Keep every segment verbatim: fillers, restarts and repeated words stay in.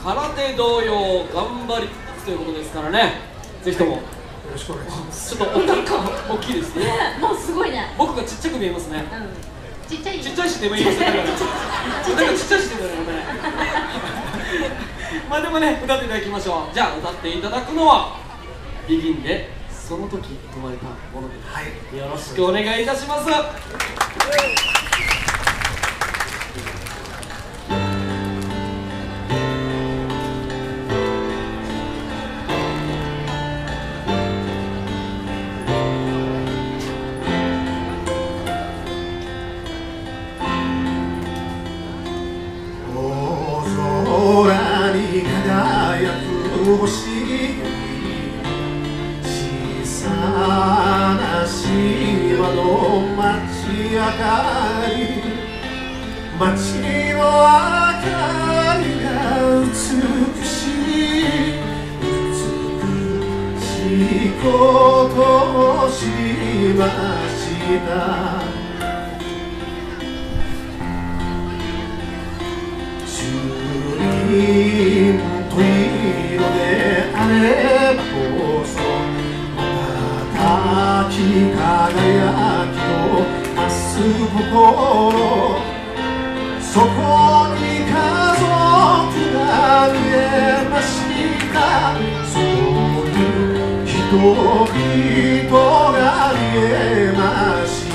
空手同様頑張りということですからね、ぜひともよろしくお願いします。 ちょっと大きいか大きいですね。 もうすごいね。 僕がちっちゃく見えますね。 うん。ちっちゃい。 ちっちゃいしでもいいですよ。だからちっちゃいしでもね。まあでもね、歌っていただきましょう。じゃあ歌っていただくのはビギンでその時生まれたものです。はい。よろしくお願いいたします。 星小さな島の街明かり、街の明かりが美しい美しいことをしました。中輪と色であればこそ瞬き輝きと増す心、そこに家族が見えました。そこに人々が見えました。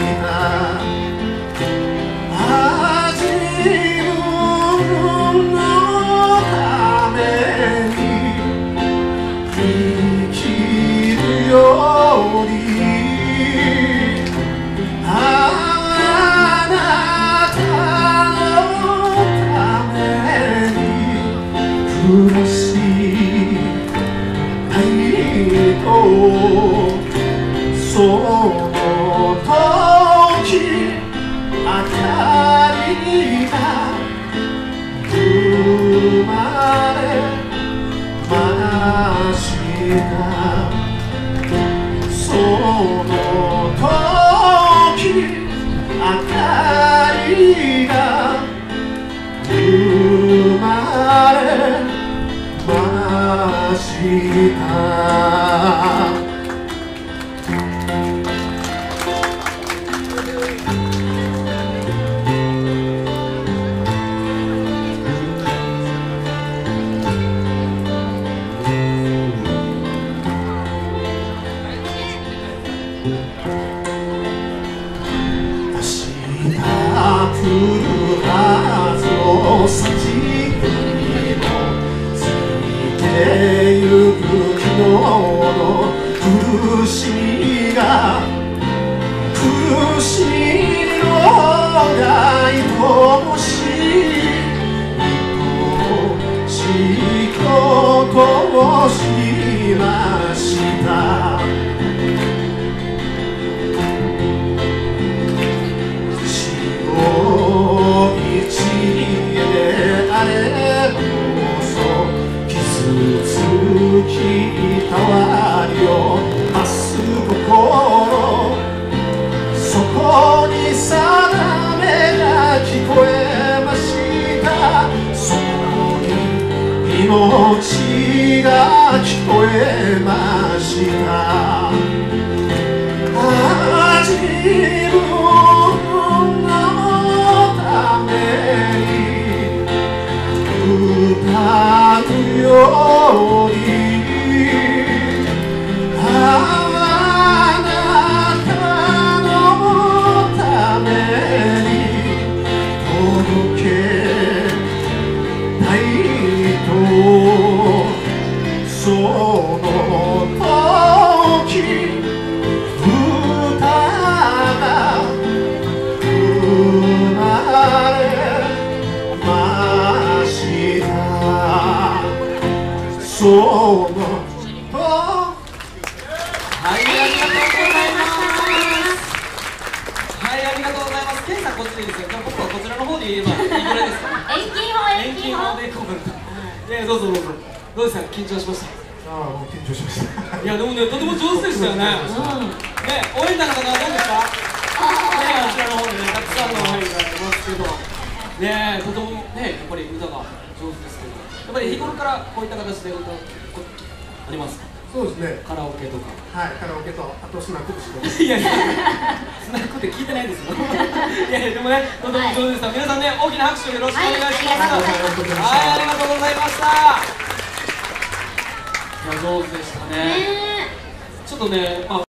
その時明かりが生まれました。その時明かりが生まれました。来るはずの幸にも過ぎてゆく昨日の苦しみが苦しみのが愛おしい愛しいことをしました。たわりを増す心、そこに定めが聞こえました。そこに命が聞こえました。自分のために歌うようにあなたのために届けたいと、その時歌が生まれました。そのはい、ありがとうございます。はい、ありがとうございます。ケンさんこっちでいいですよ。じゃあ僕はこちらの方で言えばいいぐらいですか。 遠近法、遠近法。 で行こうかな。いや、どうぞどうぞ。どうですか、緊張しました。 ああ、もう緊張しました。 いや、でもね、とても上手でしたよね。ね、応援団の方はどうですか。ね、あちらの方にね、たくさんの応援がありますけど。ね、とてもね、やっぱり歌が上手ですけど。 っぱり日頃からこういった形で歌うことありますか？ そうですね。 カラオケとか。 はい、カラオケと、あとスナックで仕事。 いやいや、スナックって聞いてないですよ。いやいや、でもね、とても上手でした。皆さんね、大きな拍手をよろしくお願いします。はい、ありがとうございました。いや、上手でしたね。ちょっとね、まあ